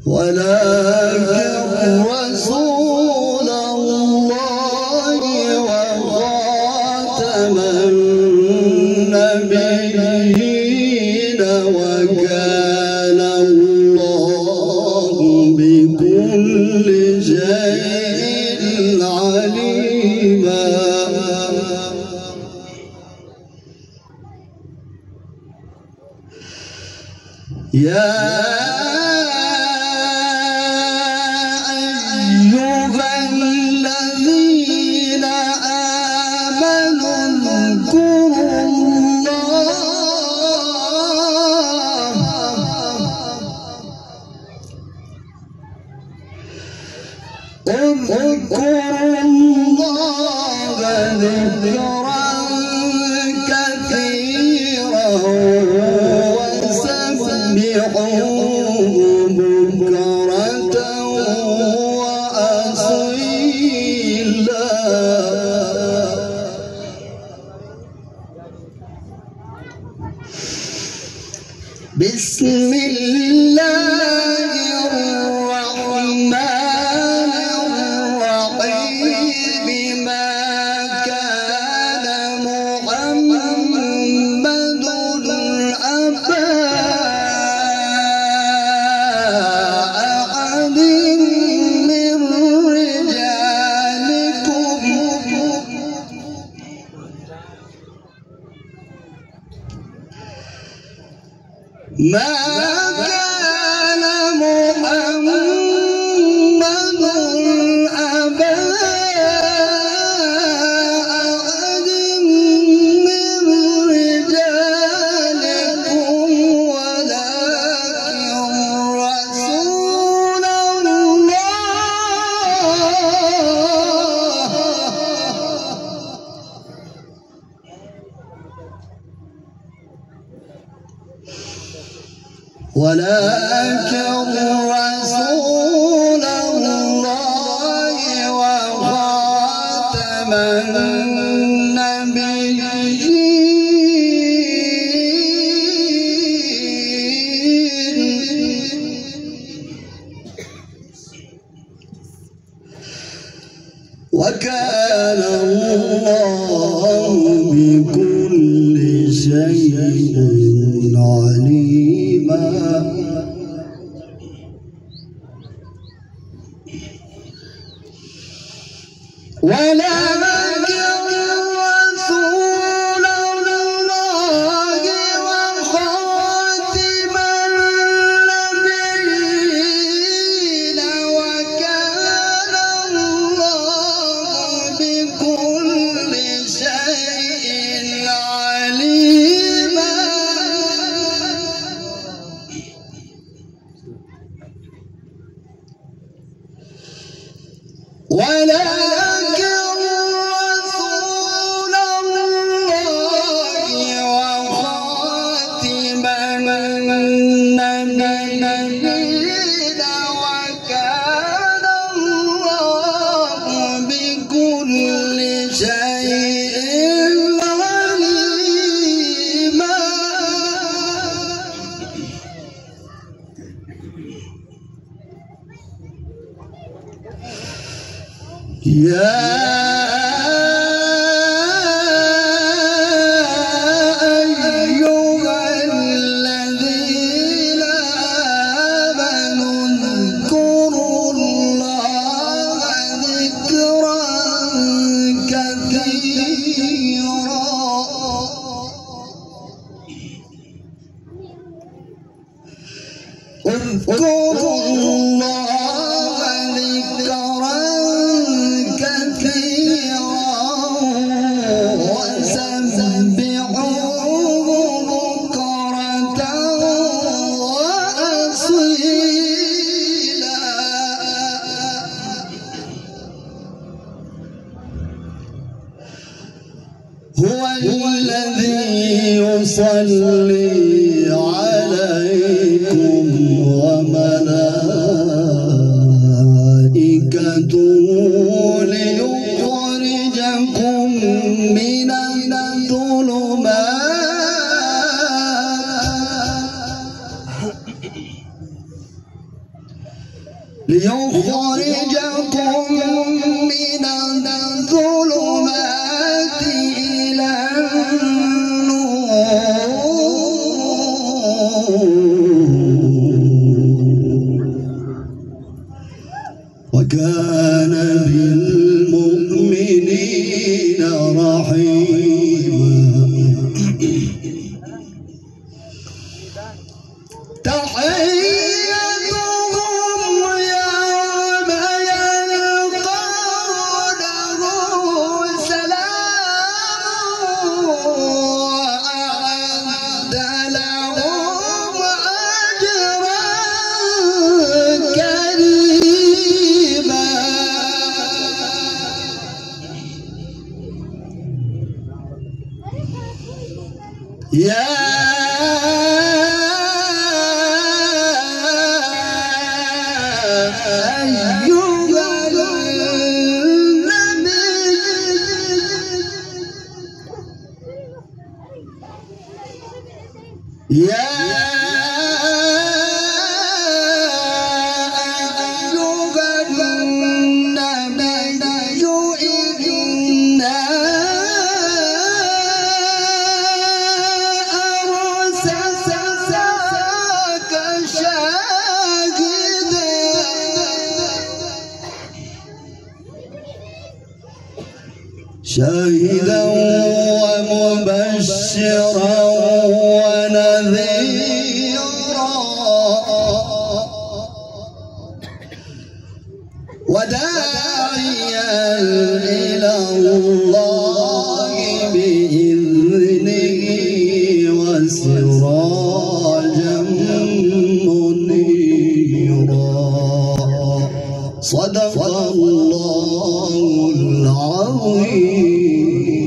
ولكن رسول الله وخاتم النبيين وكان الله بكل شيء عليما. يا أيها الذين آمنوا اذكروا الله ذكرا كثيرا وسبحوه بكرة وأصيلا. بسم الله الرحمن الرحيم. ما كان محمد أبا أحد من رجالكم ما كان محمد أبا أحد من رجالكم ولكن رسول الله وخاتم النبيين وكان الله بكل شيء عليما. ولكن رسول الله وخاتم النبيين وكان الله بكل شيء عليما. ولكن رسول الله وخاتم النبيين وكان الله بكل شيء عليما. يا أيها الذين آمنوا اذكروا الله ذكرا كثيرا اذكروا الله ذكرا كثيرا وسبحوه بكرة وأصيلا. هو الذي يصلي عليكم وملائكته ليخرجكم من الظلمات ليخرجكم من الظلمات إلى وكان بالمؤمنين رحيما. تحيتهم يوم يلقونه سلام وأعد لهم أجرا كريما. يا يا أيها النبي إنا أرسلناك شاهدا ومبشرا ونذيرا وداعيا إلى الله بإذنه وسراجا منيرا. صدق الله العظيم.